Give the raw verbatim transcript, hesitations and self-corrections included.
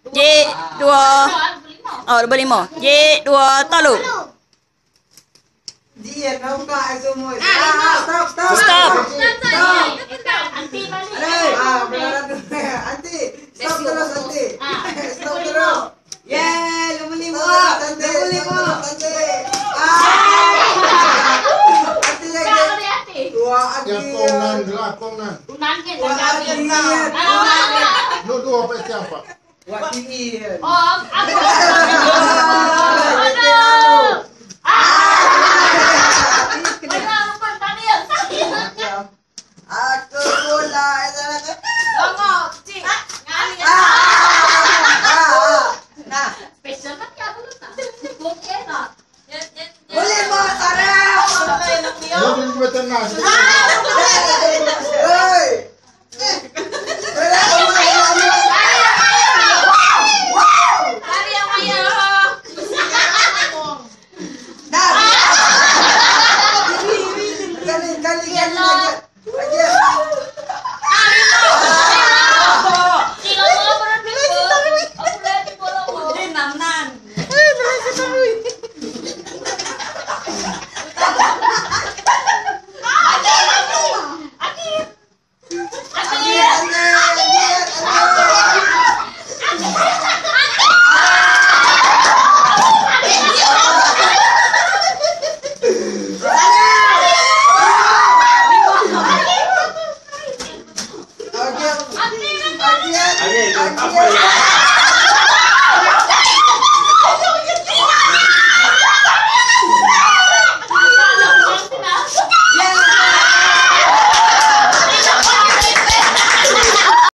J dua. Oh, dua lima. J dua tolu. Dia nampak semua. Stop, stop. Stop. Anti balik. Ah, benar tu. Anti. Stop terus anti. Stop terus. Yeah, nombor lima. Nombor lima. Anti. Anti lagi. Dua anti. Yang konan gerak konan. Unan kan Dua dah anti. Lu dua apa siapa? Wak kiri. Oh, apa? Aku bola itu nak. Longok, cik. Ngali. Nah, Special kan ya aku tak. Boleh tak? boleh buat sarap. Lu di veterinas. Hei. Lari yang maya. Dah. Kali kali kali lagi. Lagi. Sila bola berapa? Aku lihat bola bola. J enam nan. Lagi. Lagi. Lagi.